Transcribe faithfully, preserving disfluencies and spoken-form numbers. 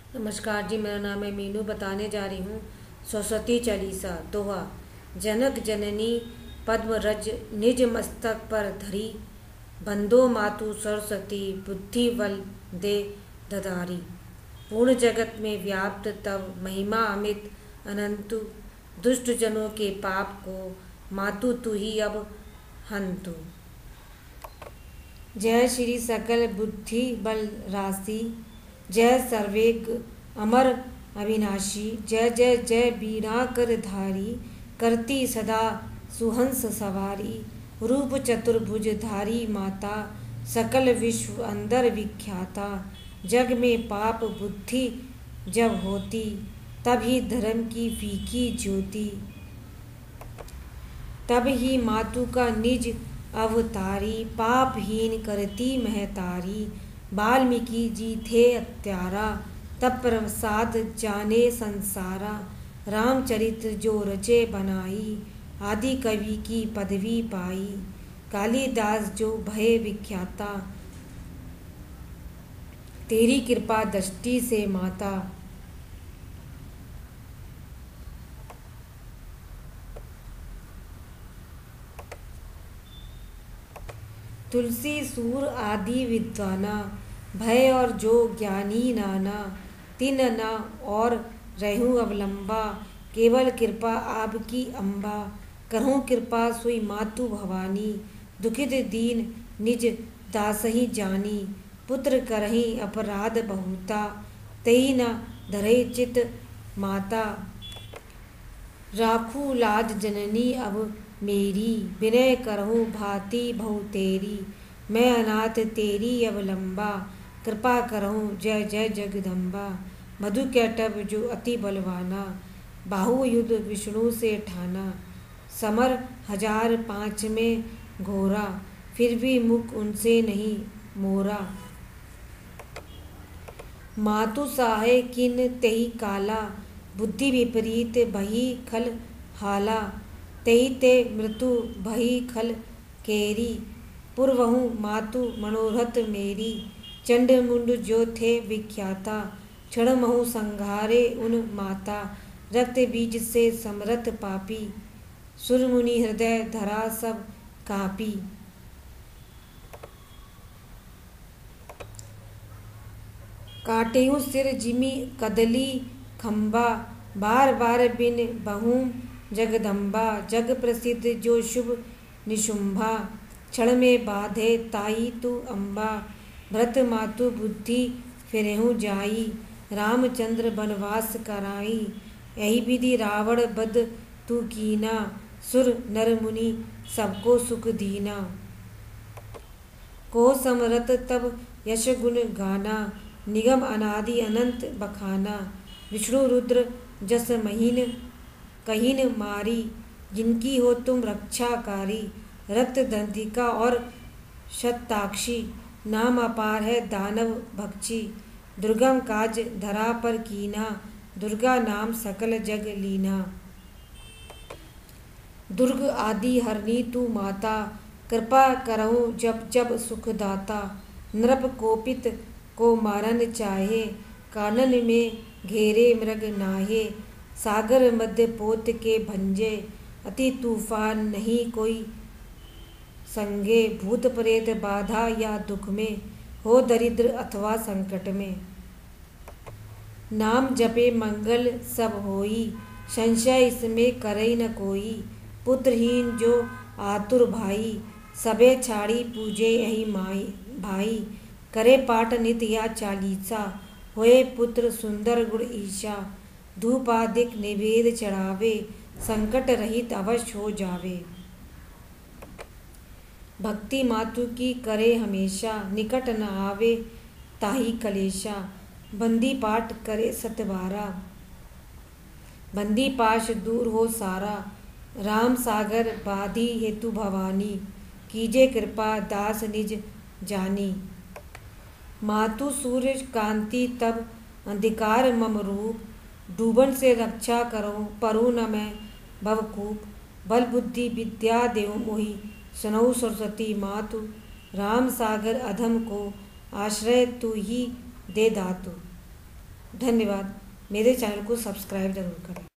नमस्कार जी, मेरा नाम है मीनू। बताने जा रही हूँ सरस्वती चालीसा दोहा। जनक जननी पद्म रज निज मस्तक पर धरी, बंदो मातु सरस्वती बुद्धि बल दे ददारी। पूर्ण जगत में व्याप्त तब महिमा अमित अनंतु, दुष्ट जनों के पाप को मातु तू ही अब हंतु। जय श्री सकल बुद्धि बल राशि, जय सर्वेग अमर अविनाशी। जय जय जय बीणा कर धारी, करती सदा सुहंस सवारी। रूप चतुर्भुज धारी माता, सकल विश्व अंदर विख्याता। जग में पाप बुद्धि जब होती, तभी धर्म की फीकी ज्योति। तब ही मातु का निज अवतारी, पापहीन करती महतारी। वाल्मीकि जी थे अत्यारा, तब प्रसाद जाने संसारा। रामचरित्र जो रचे बनाई, आदि कवि की पदवी पाई। कालिदास जो भय विख्याता, तेरी कृपा दृष्टि से माता। तुलसी सूर आदि विद्वाना, भय और जो ज्ञानी नाना। तिन न और रहूं अवलंबा, केवल कृपा आपकी अम्बा। करहूँ कृपा सुई मातु भवानी, दुखित दीन निज दासहि जानी। पुत्र करहि अपराध बहुता, तई न धरे चित माता। राखू लाज जननी अब मेरी, विनय करहूँ भांति बहु तेरी। मैं अनाथ तेरी अवलंबा, कृपा करहूँ जय जय जगदम्बा। मधु कैटभ जो अति बलवाना, बाहु युद्ध विष्णु से ठाना। समर हजार पाँच में घोरा, फिर भी मुख उनसे नहीं मोरा। मातु साहे किन तेहि काला, बुद्धि विपरीत बही खल हाला। तेहि ते मृत्यु भई खल केरी, पुरवहु मातु मनोरथ मेरी। चंड मुंड जो थे विख्याता, क्षण महु संघारे उन माता। रक्त बीज से समरथ पापी, सुर मुनि हृदय धरा सब कापी। काटेहु सिर जिमि कदली खम्बा, बार बार बिन बहु जगदम्बा। जग प्रसिद्ध जो शुभ निशुम्भा, क्षण में बाधे ताई तू अम्बा। भरत मातु बुद्धि फिरहु जाई, रामचंद्र बनवास कराई। यही विधि रावण बध तू कीना, सुर नर मुनि सबको सुख दीना। को समरथ तब यश गुण गाना, निगम अनादि अनंत बखाना। विष्णु रुद्र जस महीन कहीन मारी, जिनकी हो तुम रक्षाकारी। रक्त दंतिका और शताक्षी, नाम अपार है दानव भक्षी। दुर्गम काज धरा पर कीना, दुर्गा नाम सकल जग लीना। दुर्ग आदि हरनी तू माता, कृपा करहु जब जब सुखदाता। नृप कोपित को मारन चाहे, कानन में घेरे मृग नाहे। सागर मध्य पोत के भंजे, अति तूफान नहीं कोई संगे। भूत प्रेत बाधा या दुख में, हो दरिद्र अथवा संकट में। नाम जपे मंगल सब होई, संशय इसमें करे न कोई। पुत्रहीन जो आतुर भाई, सबे छाड़ी पूजे यही माई भाई। करे पाठ नित या चालीसा, होए पुत्र सुंदर गुण ईशा। धूपादिक निवेद चढ़ावे, संकट रहित अवश्य हो जावे। भक्ति मातु की करे हमेशा, निकट न आवे ताही कलेशा। बंदी पाठ करे सतबारा, बंदी पाश दूर हो सारा। राम सागर बाधी हेतु भवानी, कीजे कृपा दास निज जानी। मातु सूर्य कांति तब अंधिकार मम रूप, डूबन से रक्षा करो परू न मैं भवकूप। बल बुद्धि विद्या देव मोहि, सुनऊ सरस्वती मातु। राम सागर अधम को, आश्रय तू ही दे दातु। धन्यवाद। मेरे चैनल को सब्सक्राइब जरूर करें।